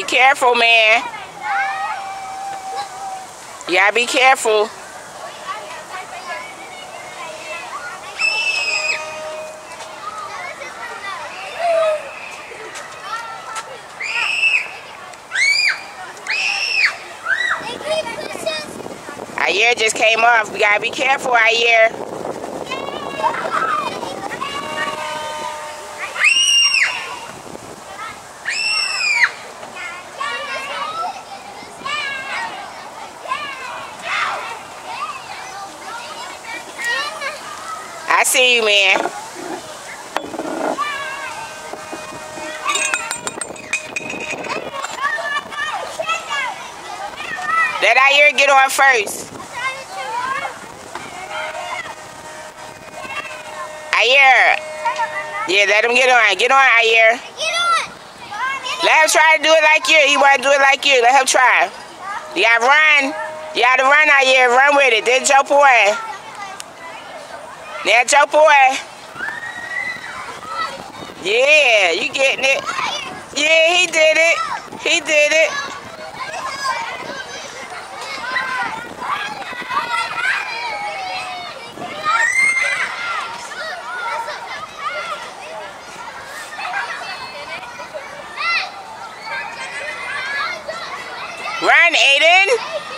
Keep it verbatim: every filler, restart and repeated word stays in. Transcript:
careful, man. You gotta be careful. Ayer just came off. We gotta be careful, Ayer. I see you, man. Let Ayer get on first. Ayer. Yeah, let him get on. Get on, Ayer. Let him try to do it like you. He want to do it like you. Let him try. You gotta run. You gotta run, Ayer. Run with it. That's your boy. That's your boy. Yeah, you getting it. Yeah, he did it. He did it. Run, Aiden.